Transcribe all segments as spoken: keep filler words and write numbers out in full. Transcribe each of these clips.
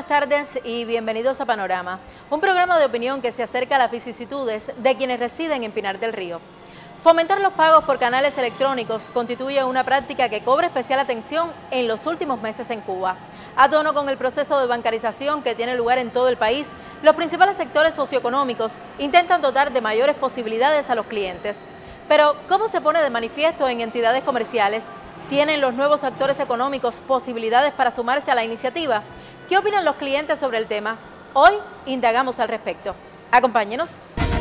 buenas tardes y bienvenidos a Panorama, un programa de opinión que se acerca a las vicisitudes de quienes residen en Pinar del Río. Fomentar los pagos por canales electrónicos constituye una práctica que cobra especial atención en los últimos meses en Cuba. A tono con el proceso de bancarización que tiene lugar en todo el país, los principales sectores socioeconómicos intentan dotar de mayores posibilidades a los clientes. Pero, ¿cómo se pone de manifiesto en entidades comerciales? ¿Tienen los nuevos actores económicos posibilidades para sumarse a la iniciativa? ¿Qué opinan los clientes sobre el tema? Hoy indagamos al respecto. Acompáñenos.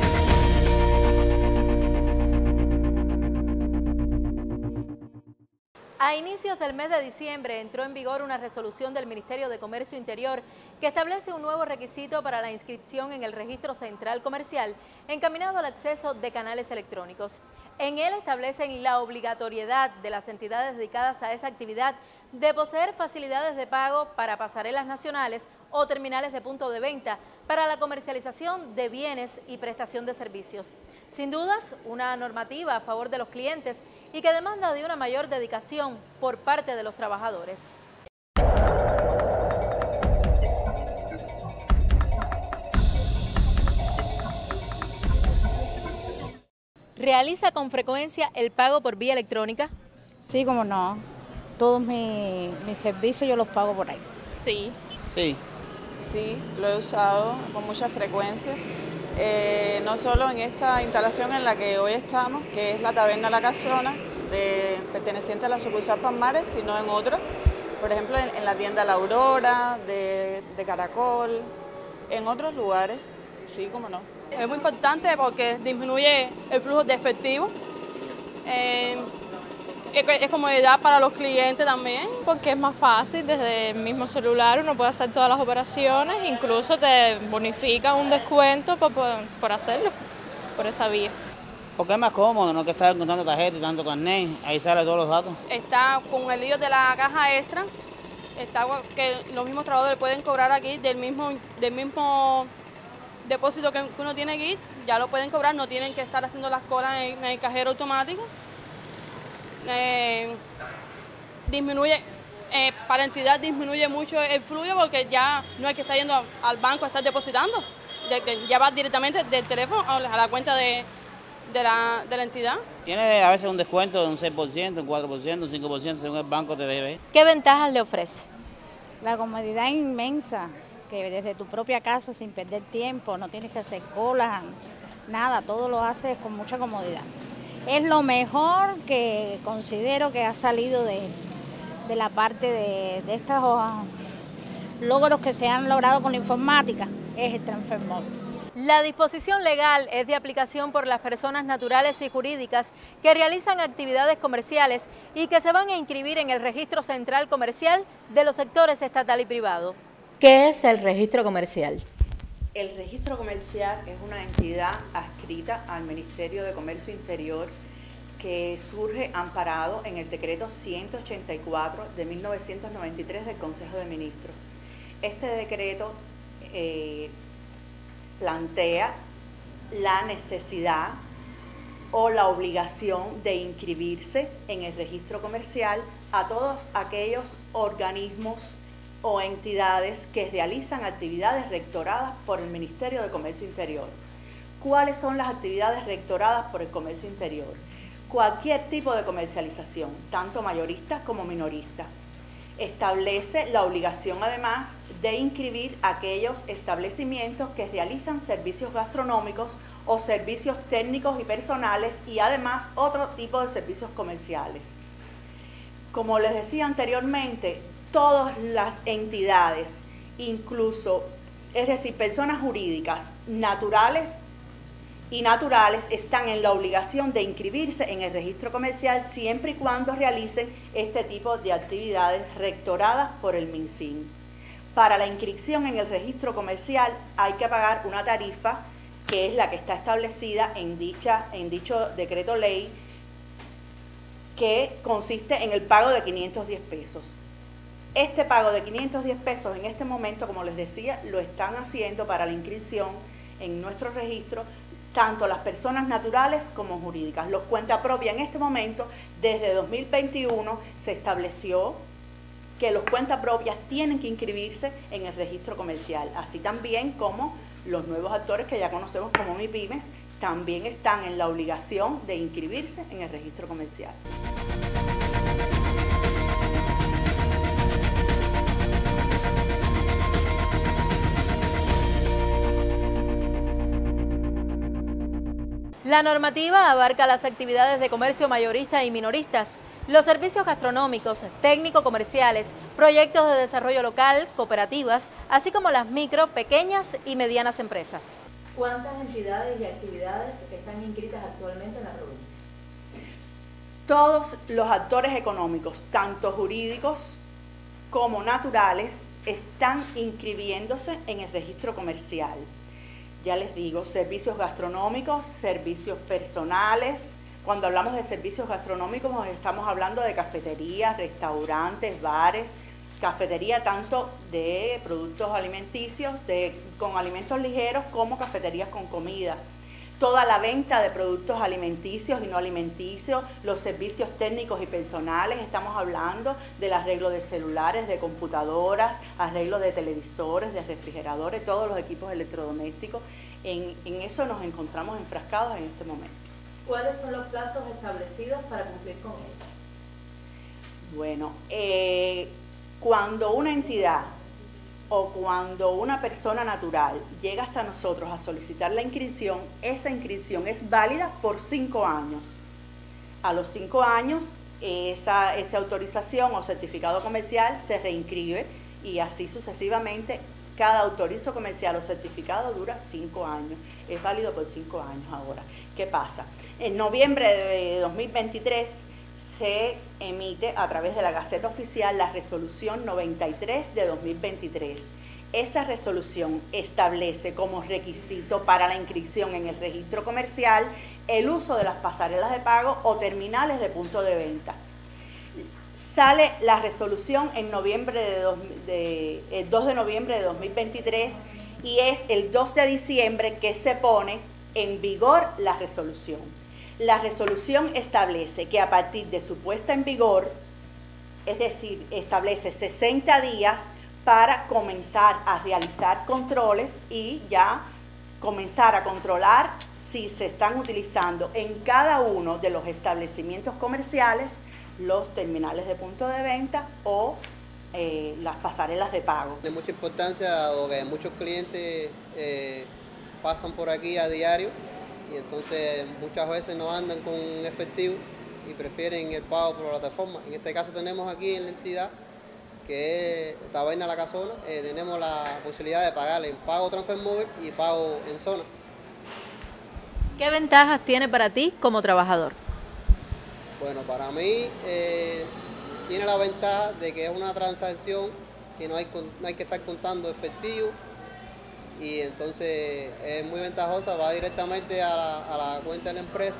A inicios del mes de diciembre entró en vigor una resolución del Ministerio de Comercio Interior que establece un nuevo requisito para la inscripción en el Registro Central Comercial encaminado al acceso de canales electrónicos. En él establecen la obligatoriedad de las entidades dedicadas a esa actividad de poseer facilidades de pago para pasarelas nacionales o terminales de punto de venta para la comercialización de bienes y prestación de servicios. Sin dudas, una normativa a favor de los clientes y que demanda de una mayor dedicación por parte de los trabajadores. ¿Realiza con frecuencia el pago por vía electrónica? Sí, como no. Todos mis, mis servicios yo los pago por ahí. Sí. Sí. Sí, lo he usado con mucha frecuencia, eh, no solo en esta instalación en la que hoy estamos, que es la Taberna La Casona, de, perteneciente a la sucursal Palmares, sino en otras, por ejemplo en, en la tienda La Aurora, de, de Caracol, en otros lugares, sí, como no. Es muy importante porque disminuye el flujo de efectivo, eh, es comodidad para los clientes también. Porque es más fácil, desde el mismo celular uno puede hacer todas las operaciones, incluso te bonifica un descuento por, por, por hacerlo, por esa vía. Porque es más cómodo, no que estar contando tarjeta y tanto carnet, ahí sale todos los datos. Está con el lío de la caja extra, está que los mismos trabajadores pueden cobrar aquí del mismo, del mismo depósito que uno tiene aquí, ya lo pueden cobrar, no tienen que estar haciendo las colas en, en el cajero automático. Eh, disminuye, eh, para la entidad disminuye mucho el flujo porque ya no hay que estar yendo al banco a estar depositando, de, de, ya va directamente del teléfono a la cuenta de, de, la, de la entidad. Tiene a veces un descuento de un seis por ciento, un cuatro por ciento, un cinco por ciento según el banco te debe. ¿Qué ventajas le ofrece? La comodidad inmensa, que desde tu propia casa sin perder tiempo, no tienes que hacer colas, nada, todo lo haces con mucha comodidad. Es lo mejor que considero que ha salido de, de la parte de, de estos logros que se han logrado con la informática, es el transfer móvil. La disposición legal es de aplicación por las personas naturales y jurídicas que realizan actividades comerciales y que se van a inscribir en el Registro Central Comercial de los sectores estatal y privado. ¿Qué es el registro comercial? El registro comercial es una entidad adscrita al Ministerio de Comercio Interior que surge amparado en el decreto ciento ochenta y cuatro de mil novecientos noventa y tres del Consejo de Ministros. Este decreto eh, plantea la necesidad o la obligación de inscribirse en el registro comercial a todos aquellos organismos o entidades que realizan actividades rectoradas por el Ministerio de Comercio Interior. ¿Cuáles son las actividades rectoradas por el Comercio Interior? Cualquier tipo de comercialización, tanto mayorista como minorista. Establece la obligación además de inscribir aquellos establecimientos que realizan servicios gastronómicos o servicios técnicos y personales y además otro tipo de servicios comerciales. Como les decía anteriormente, todas las entidades, incluso, es decir, personas jurídicas naturales y naturales, están en la obligación de inscribirse en el registro comercial siempre y cuando realicen este tipo de actividades rectoradas por el MinSIN. Para la inscripción en el registro comercial hay que pagar una tarifa que es la que está establecida en, dicha, en dicho decreto ley, que consiste en el pago de quinientos diez pesos. Este pago de quinientos diez pesos en este momento, como les decía, lo están haciendo para la inscripción en nuestro registro tanto las personas naturales como jurídicas. Los cuenta propia en este momento, desde dos mil veintiuno se estableció que los cuentapropias tienen que inscribirse en el registro comercial, así también como los nuevos actores que ya conocemos como MIPYMES también están en la obligación de inscribirse en el registro comercial. La normativa abarca las actividades de comercio mayorista y minoristas, los servicios gastronómicos, técnico-comerciales, proyectos de desarrollo local, cooperativas, así como las micro, pequeñas y medianas empresas. ¿Cuántas entidades y actividades están inscritas actualmente en la provincia? Todos los actores económicos, tanto jurídicos como naturales, están inscribiéndose en el registro comercial. Ya les digo, servicios gastronómicos, servicios personales. Cuando hablamos de servicios gastronómicos estamos hablando de cafeterías, restaurantes, bares, cafetería tanto de productos alimenticios, de, con alimentos ligeros, como cafeterías con comida. Toda la venta de productos alimenticios y no alimenticios, los servicios técnicos y personales, estamos hablando del arreglo de celulares, de computadoras, arreglo de televisores, de refrigeradores, todos los equipos electrodomésticos. En, en eso nos encontramos enfrascados en este momento. ¿Cuáles son los plazos establecidos para cumplir con ello? Bueno, eh, cuando una entidad o cuando una persona natural llega hasta nosotros a solicitar la inscripción, esa inscripción es válida por cinco años. A los cinco años, esa, esa autorización o certificado comercial se reinscribe y así sucesivamente. Cada autorizo comercial o certificado dura cinco años. Es válido por cinco años ahora. ¿Qué pasa? En noviembre de dos mil veintitrés se emite a través de la Gaceta Oficial la resolución noventa y tres de dos mil veintitrés. Esa resolución establece como requisito para la inscripción en el registro comercial el uso de las pasarelas de pago o terminales de punto de venta. Sale la resolución en noviembre de, dos, de el dos de noviembre de dos mil veintitrés y es el dos de diciembre que se pone en vigor la resolución. La resolución establece que a partir de su puesta en vigor, es decir, establece sesenta días para comenzar a realizar controles y ya comenzar a controlar si se están utilizando en cada uno de los establecimientos comerciales los terminales de punto de venta o eh, las pasarelas de pago. De mucha importancia dado que muchos clientes eh, pasan por aquí a diario y entonces muchas veces no andan con efectivo y prefieren el pago por la plataforma. En este caso tenemos aquí en la entidad, que es Taberna La Casona, eh, tenemos la posibilidad de pagarle en pago transfer móvil y pago en zona. ¿Qué ventajas tiene para ti como trabajador? Bueno, para mí eh, tiene la ventaja de que es una transacción que no hay, no hay que estar contando efectivo y entonces es muy ventajosa, va directamente a la, a la cuenta de la empresa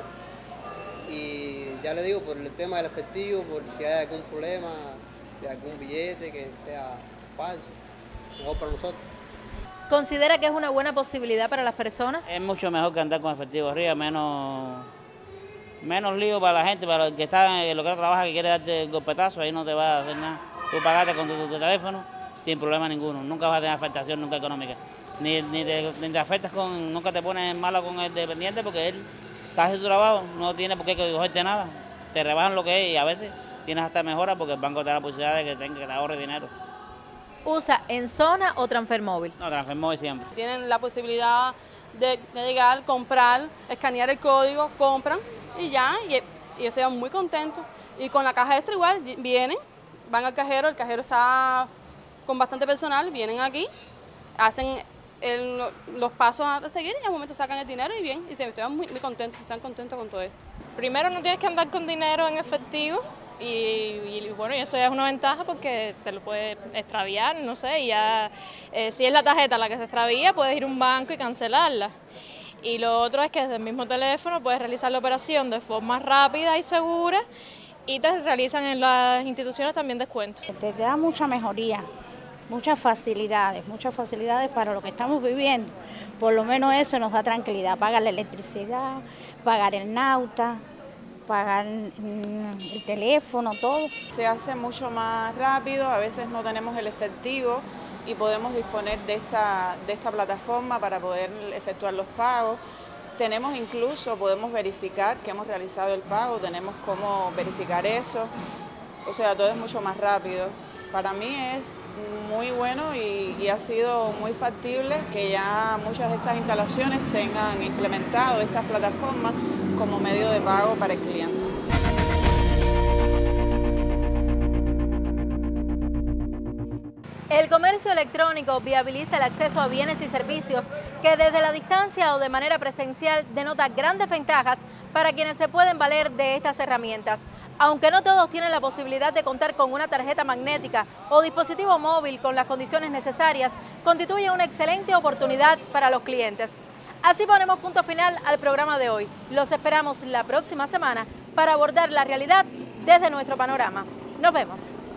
y ya le digo, por el tema del efectivo, por si hay algún problema de algún billete que sea falso, mejor para nosotros. ¿Considera que es una buena posibilidad para las personas? Es mucho mejor que andar con efectivo arriba, menos... menos lío para la gente, para el que está en lo que no trabaja, que quiere darte el golpetazo, ahí no te va a hacer nada. Tú pagaste con tu, tu, tu teléfono sin problema ninguno, nunca vas a tener afectación nunca económica. Ni, ni, te, ni te afectas con, nunca te pones malo con el dependiente porque él está haciendo su trabajo, no tiene por qué cogerte nada. Te rebajan lo que es y a veces tienes hasta mejora porque el banco te da la posibilidad de que, tenga, que te ahorre dinero. ¿Usa en zona o transfer móvil? No, transfer móvil siempre. Tienen la posibilidad de, de llegar, comprar, escanear el código, compran y ya, y, y ellos se van muy contentos. Y con la caja extra igual, vienen, van al cajero, el cajero está con bastante personal, vienen aquí, hacen el, los pasos a seguir y al momento sacan el dinero y bien, y se van muy, muy contentos, se van contentos con todo esto. Primero no tienes que andar con dinero en efectivo y, y bueno, y eso ya es una ventaja porque se te lo puede extraviar, no sé, y ya eh, si es la tarjeta la que se extravía, puedes ir a un banco y cancelarla. Y lo otro es que desde el mismo teléfono puedes realizar la operación de forma rápida y segura y te realizan en las instituciones también descuentos. Te da mucha mejoría, muchas facilidades, muchas facilidades para lo que estamos viviendo. Por lo menos eso nos da tranquilidad, pagar la electricidad, pagar el nauta, pagar el teléfono, todo. Se hace mucho más rápido, a veces no tenemos el efectivo y podemos disponer de esta, de esta plataforma para poder efectuar los pagos. Tenemos incluso, podemos verificar que hemos realizado el pago, tenemos cómo verificar eso, o sea, todo es mucho más rápido. Para mí es muy bueno y, y ha sido muy factible que ya muchas de estas instalaciones tengan implementado estas plataformas como medio de pago para el cliente. El comercio electrónico viabiliza el acceso a bienes y servicios que desde la distancia o de manera presencial denota grandes ventajas para quienes se pueden valer de estas herramientas. Aunque no todos tienen la posibilidad de contar con una tarjeta magnética o dispositivo móvil con las condiciones necesarias, constituye una excelente oportunidad para los clientes. Así ponemos punto final al programa de hoy. Los esperamos la próxima semana para abordar la realidad desde nuestro panorama. Nos vemos.